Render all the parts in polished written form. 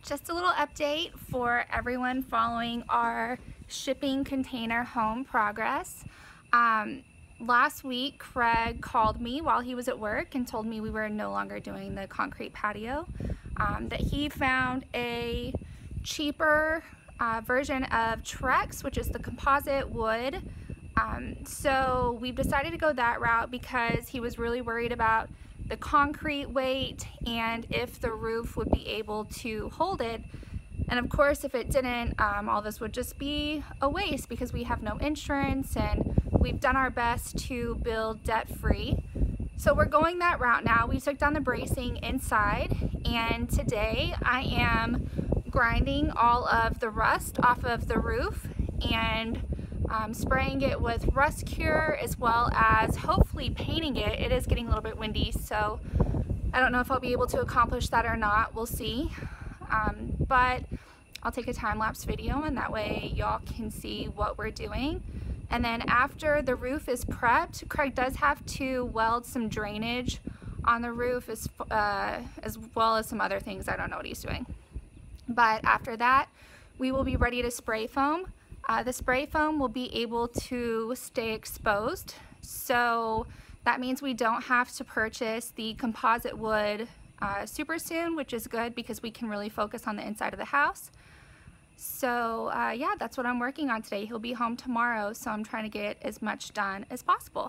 Just a little update for everyone following our shipping container home progress. Last week, Craig called me while he was at work and told me we were no longer doing the concrete patio, that he found a cheaper version of Trex, which is the composite wood. So we've decided to go that route because he was really worried about the concrete weight and if the roof would be able to hold it. And of course, if it didn't, all this would just be a waste because we have no insurance and we've done our best to build debt-free. So we're going that route now. We took down the bracing inside, and today I am grinding all of the rust off of the roof and spraying it with rust cure, as well as hopefully painting it. It is getting a little bit windy, so I don't know if I'll be able to accomplish that or not. We'll see. But I'll take a time-lapse video, and that way y'all can see what we're doing. And then after the roof is prepped, Craig does have to weld some drainage on the roof as well as some other things. I don't know what he's doing. But after that, we will be ready to spray foam. The spray foam will be able to stay exposed, so that means we don't have to purchase the composite wood super soon, which is good because we can really focus on the inside of the house. So yeah, that's what I'm working on today. He'll be home tomorrow, so I'm trying to get as much done as possible.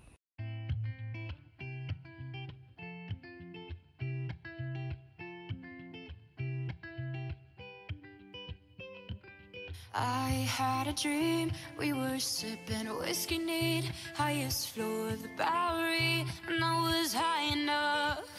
I had a dream, we were sipping whiskey neat, highest floor of the Bowery, and I was high enough